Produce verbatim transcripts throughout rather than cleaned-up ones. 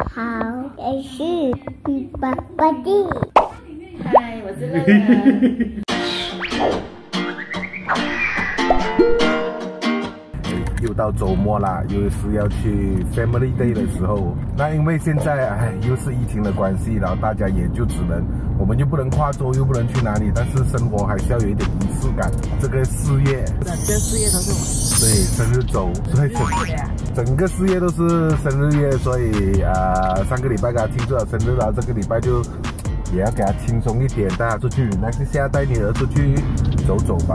好，我是爸爸弟。 嗨，我是乐乐。 又到周末啦，又是要去 Family Day 的时候。那因为现在哎，又是疫情的关系，然后大家也就只能，我们又不能跨州，又不能去哪里，但是生活还是要有一点仪式感。这个四月， 整个四月都是我。 对，生日周，所以整整个四月都是生日月，所以啊、呃，上个礼拜给他庆祝了生日，然后这个礼拜就也要给他轻松一点，带他出去。那就现在带女儿出去走走吧。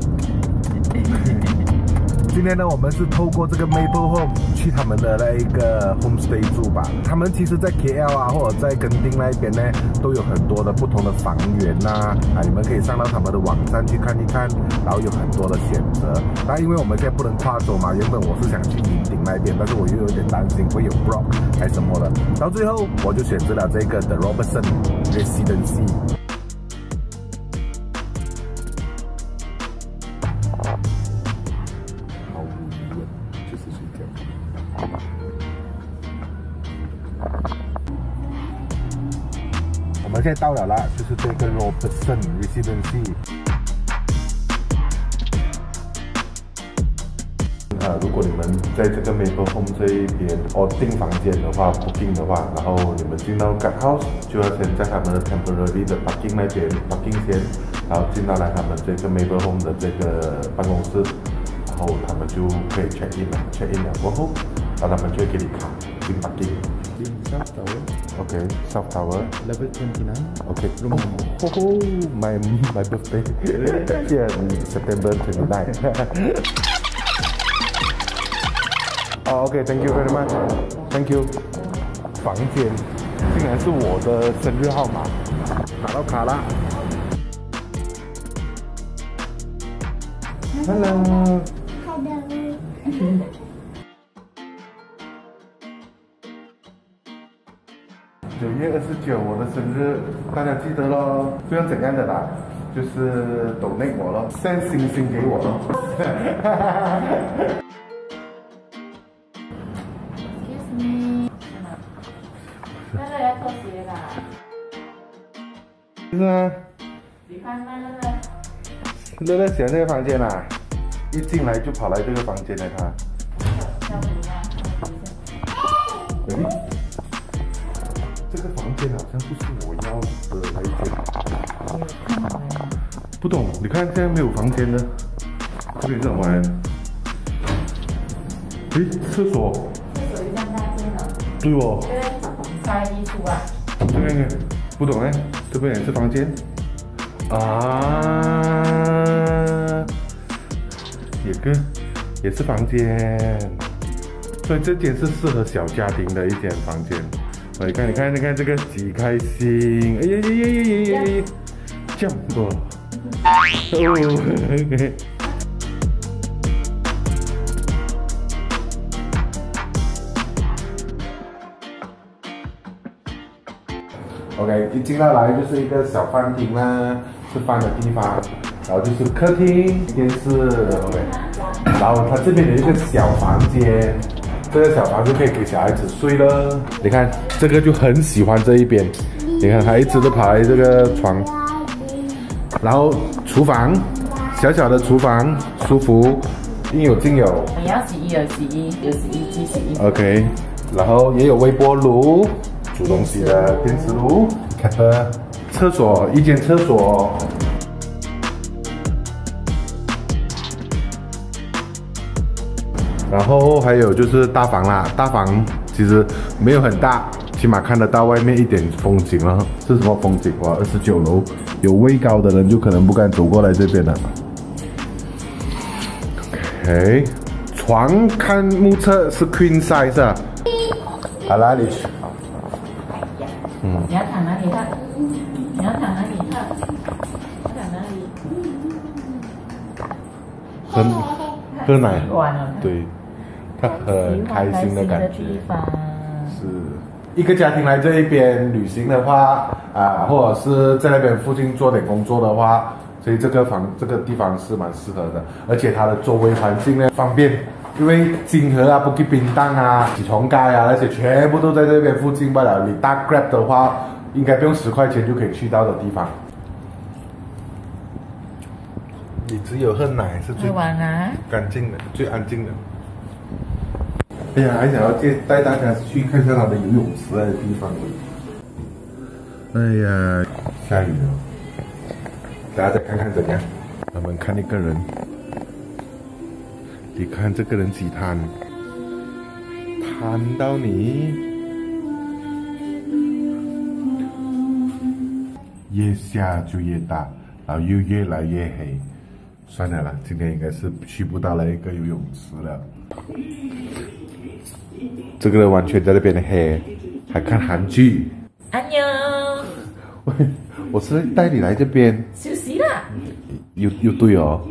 今天呢，我们是透过这个 Maple Home 去他们的那一个 homestay 住吧。他们其实在 K L 啊，或者在垦丁那边呢，都有很多的不同的房源呐、啊，啊，你们可以上到他们的网站去看一看，然后有很多的选择。那因为我们现在不能跨州嘛，原本我是想去云顶那边，但是我又有点担心会有 block 还是什么的。到最后，我就选择了这个 The Robertson Residency。我们现在到了啦，就是这个 Robertson Residency。呃，如果你们在这个 Maple Home 这一边哦订房间的话 ，booking 的话，然后你们进到 guest house 就要先在他们的 temporary 的 parking 那边 parking 先，然后进到来他们这个 Maple Home 的这个办公室，然后他们就可以 check in 了 ，check in 了过后，然后他们就会给你卡进 parking。South Tower. Okay, South Tower. Level twenty-nine. Okay. Room oh, oh, oh, my my birthday. Yeah, September twenty-nine. Oh, okay, thank you very much. Thank you. 房间竟然是我的生日号码，拿到卡啦。Hello. Hello. 九月二十九，我的生日，大家记得咯。不用怎样的啦，就是donate我咯 ，send 星星给我咯。 Excuse me， 乐乐要脱鞋啦。 是啊。 喜欢吗，乐乐？ 乐乐喜欢这个房间啊，一进来就跑来这个房间了他。 要不要？ 诶，这个房间好像不是我要的那一间。不懂，你看现在没有房间的，这边是什么来的？诶，厕所。 厕所就这样大间了。 对哦。 晒衣服啊。 这边呢，不懂哎，这边也是房间。啊，也个也是房间，所以这间是适合小家庭的一间房间。你看，你看，你看这个几开心！哎呀呀呀呀呀呀！这样不？哦 ，OK， 一进到来就是一个小饭厅啦，吃饭的地方，然后就是客厅、电视 ，OK， 然后它这边有一个小房间。这个小房就可以给小孩子睡了。你看，这个就很喜欢这一边。你看，他一直都跑来这个床。然后厨房，小小的厨房，舒服，应有尽有。 你要洗衣有洗衣，有洗衣机洗衣。 OK， 然后也有微波炉，煮东西的电磁炉。看的厕所，一间厕所。然后还有就是大房啦，大房其实没有很大，起码看得到外面一点风景了。是什么风景？哇，二十九楼，有位高的人就可能不敢走过来这边了。OK， 床看目测是 queen size 啊。好啦，你去。 嗯。你要躺哪里看？你要躺哪里看？躺哪里？ 喝喝奶。 完了。 对。他很开心的感觉， 是一个家庭来这一边旅行的话，啊，或者是在那边附近做点工作的话，所以这个房这个地方是蛮适合的，而且它的周围环境呢方便， 因为金河啊、布吉冰档啊、起床街啊那些全部都在这边附近罢了。你搭 Grab 的话，应该不用十块钱就可以去到的地方。你只有喝奶是最干净的、最安静的。哎呀，还想要带带大家去看看他的游泳池的地方。哎呀，下雨了，大家再看看怎样？我们看一个人，你看这个人几贪，贪到你越下就越大，然后又越来越黑。算了啦，今天应该是去不到那一个游泳池了。这个人完全在那边的黑，还看韩剧。 安妞， 喂，我是带你来这边休息啦。 又又对哦。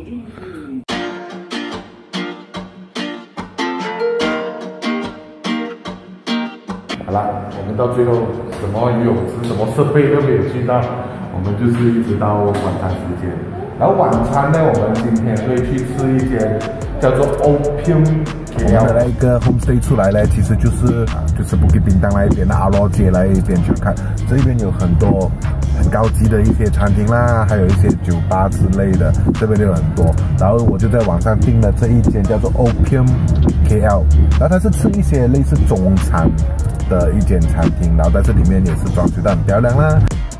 好啦，我们到最后什么游泳池、什么设备都没有去到，我们就是一直到晚餐时间。然后晚餐呢，我们今天会去吃一间叫做 Opium K L 的那一个 homestay 出来呢，其实就是就是布吉冰档那一边的阿罗街那一边去看，这边有很多很高级的一些餐厅啦，还有一些酒吧之类的，这边都有很多。然后我就在网上订了这一间叫做 Opium K L， 然后它是吃一些类似中餐的一间餐厅，然后在这里面也是装修得很漂亮啦。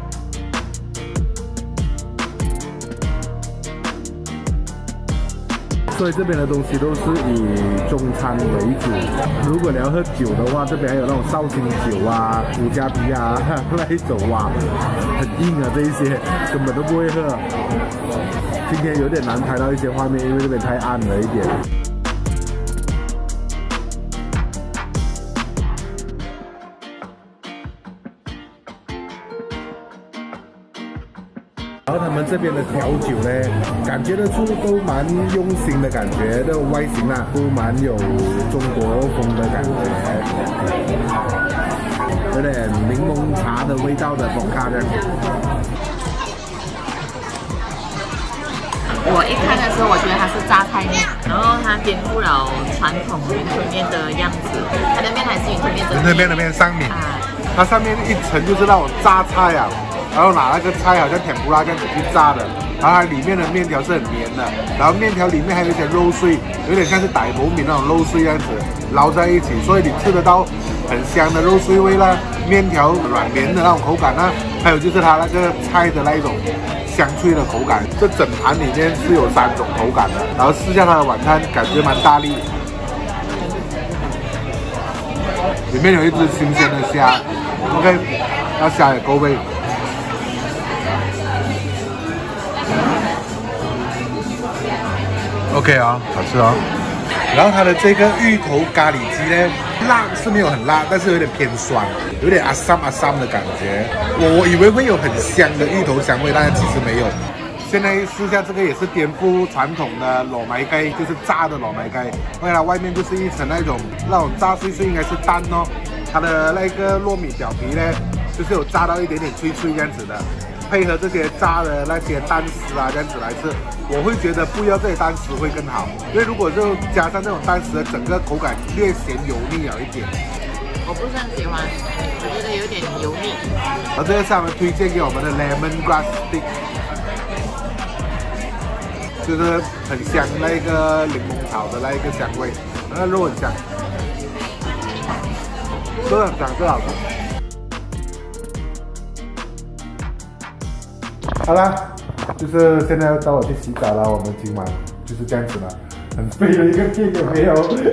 所以这边的东西都是以中餐为主。如果你要喝酒的话，这边还有那种绍兴酒啊、伏加皮啊那一种哇，很硬啊，这一些根本都不会喝。今天有点难拍到一些画面，因为这边太暗了一点。然后他们这边的调酒呢，感觉得出都蛮用心的感觉，那种外形啊，都蛮有中国风的感觉，有点柠檬茶的味道的风咖这样。 我一看的时候，我觉得它是榨菜面，然后它颠覆了传统云吞面的样子，它的面还是云吞面的面。云吞面的面上面，啊、它上面一层就是那种榨菜啊。然后拿那个菜好像甜不辣这样子去炸的，然后它里面的面条是很绵的，然后面条里面还有一些肉碎，有点像是傣婆米那种肉碎这样子捞在一起，所以你吃得到很香的肉碎味啦，面条软绵的那种口感啦，还有就是它那个菜的那一种香脆的口感。这整盘里面是有三种口感的，然后试下它的晚餐，感觉蛮大力。里面有一只新鲜的虾 ，OK， 那虾也够味。OK 啊，好吃哦。然后它的这个芋头咖喱鸡呢，辣是没有很辣，但是有点偏酸，有点阿桑阿桑的感觉。我我以为会有很香的芋头香味，但是其实没有。现在试下这个也是颠覆传统的糯米雞，就是炸的糯米雞，因为它外面就是一层那种那种炸碎碎，应该是蛋哦。它的那个糯米表皮呢，就是有炸到一点点脆脆这样子的。配合这些炸的那些蛋丝啊，这样子来吃，我会觉得不要这些蛋丝会更好，因为如果就加上这种蛋丝，整个口感略显油腻了一点。我不是很喜欢，我觉得有点油腻。而这个是他们推荐给我们的 lemon grass stick， 就是很香那个柠檬草的那一个香味，那个肉很香，都很香，最好吃。好啦，就是现在要到我去洗澡了。我们今晚就是这样子了，很废的一个片有没有？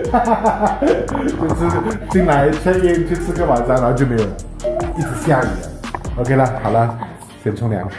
就是进来check in去吃个晚餐，然后就没有了，一直下雨了。OK 了，好了，先冲凉。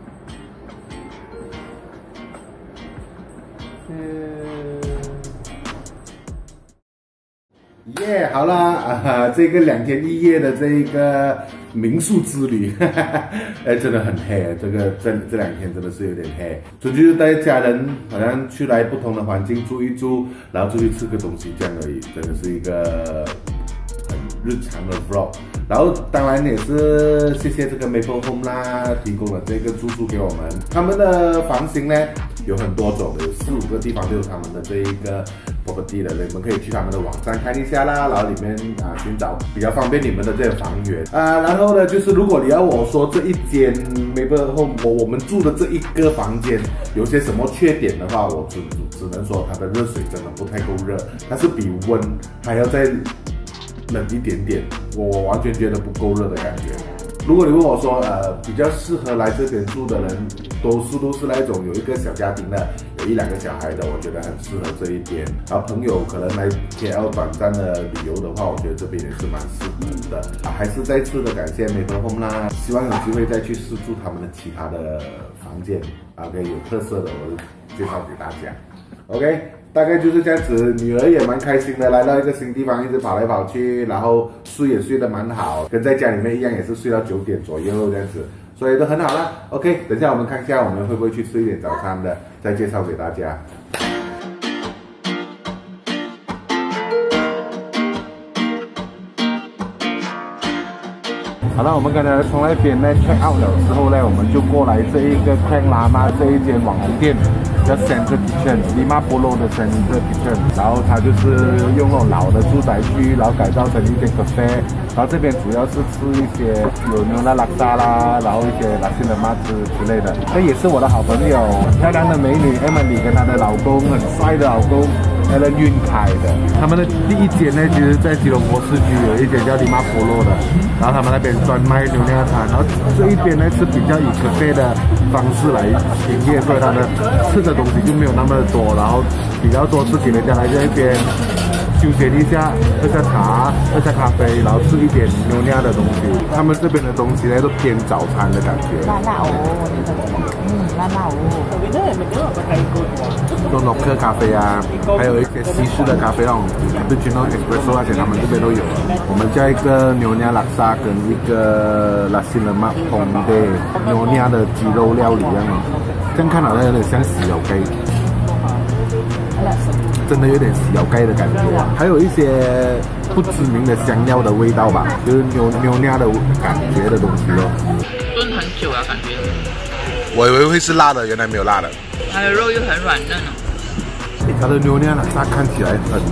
耶、yeah, 好啦啊，这个两天一夜的这一个民宿之旅，哎，真的很黑，这个这这两天真的是有点黑。出去就带家人，好像去来不同的环境住一住，然后出去吃个东西这样而已，真的是一个很日常的 vlog。然后当然也是谢谢这个 Maple Home 啦，提供了这个住宿给我们。他们的房型呢有很多种的，有四五个地方都有他们的这一个 property 的，你们可以去他们的网站看一下啦，然后里面啊寻找比较方便你们的这个房源啊。然后呢，就是如果你要我说这一间 Maple Home 我我们住的这一个房间有些什么缺点的话，我只只能说它的热水真的不太够热，它是比温还要再冷一点点，我我完全觉得不够热的感觉。如果你问我说，呃，比较适合来这边住的人，多数都是那种有一个小家庭的，有一两个小孩的，我觉得很适合这一边。然后朋友可能来 K L 短暂的旅游的话，我觉得这边也是蛮适合的。啊，还是再次的感谢Maple Home啦，希望有机会再去试住他们的其他的房间啊，可以有特色的，我介绍给大家。OK。大概就是这样子，女儿也蛮开心的，来到一个新地方，一直跑来跑去，然后睡也睡得蛮好，跟在家里面一样，也是睡到九点左右这样子，所以都很好啦。OK， 等一下我们看一下我们会不会去吃一点早餐的，再介绍给大家。好了，我们刚才从那边呢 check out 了之后呢，我们就过来这一个 Klang Lama 这一间网红店，叫 Central Kitchen，Lima Polo 的 Central Kitchen。然后它就是用那种老的住宅区，然后改造成一间 cafe。然后这边主要是吃一些有牛拉拉沙啦，然后一些拉辛的麻子之类的。这也是我的好朋友，漂亮的美女 Emily 跟她的老公，很帅的老公。Alan 运开的，他们的第一间呢，其实在吉隆坡市区有一间叫 Lima Polo 的，然后他们那边专卖牛酿餐，然后这一边呢是比较以咖啡的方式来营业，所以它的吃的东西就没有那么多，然后比较多是给人家来这边休闲一下，喝下茶，喝下咖啡，然后吃一点牛酿的东西。他们这边的东西呢都偏早餐的感觉。 辣辣哦，嗯，辣辣哦。 做诺克咖啡啊，还有一些西式的咖啡，那种 Cappuccino Espresso 那些，他们这边都有。我们叫一个牛酿拉沙跟一个拉辛的马蓬的牛酿的鸡肉料理一样，这样看好像有点像死咬鸡，真的有点死咬鸡的感觉。还有一些不知名的香料的味道吧，就是牛牛酿的感觉的东西咯。 炖很久啊，感觉。 我以为会是辣的，原来没有辣的。 它的肉又很软嫩哦。 它的牛酿拉沙看起来很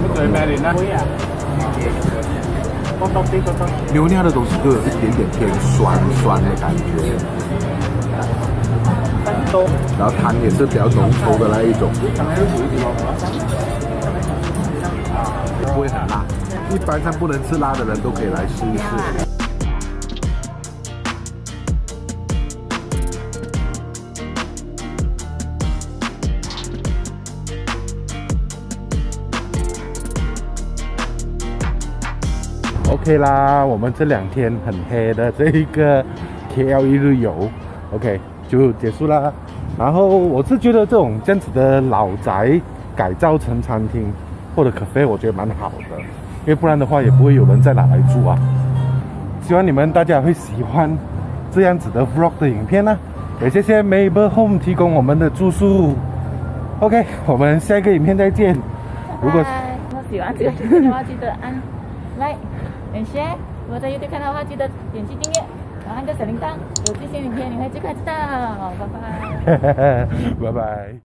牛酿的东西都有一点点偏酸酸的感觉，然后汤也是比较浓稠的那一种，不会很辣。一般上不能吃辣的人都可以来试一试。OK 啦，我们这两天很黑的这一个 K L 一日游 ，OK 就结束啦。然后我是觉得这种这样子的老宅改造成餐厅或者 cafe， 我觉得蛮好的，因为不然的话也不会有人再拿来住啊。希望你们大家会喜欢这样子的 vlog 的影片呢、啊。也谢谢 Maple Home 提供我们的住宿。OK， 我们下一个影片再见。如果如果喜欢这个影片的话，记得按 like。点 share， 如果在 YouTube 看到的话，记得点击订阅，然后按个小铃铛，有最新影片你会最快知道。拜拜， 拜拜。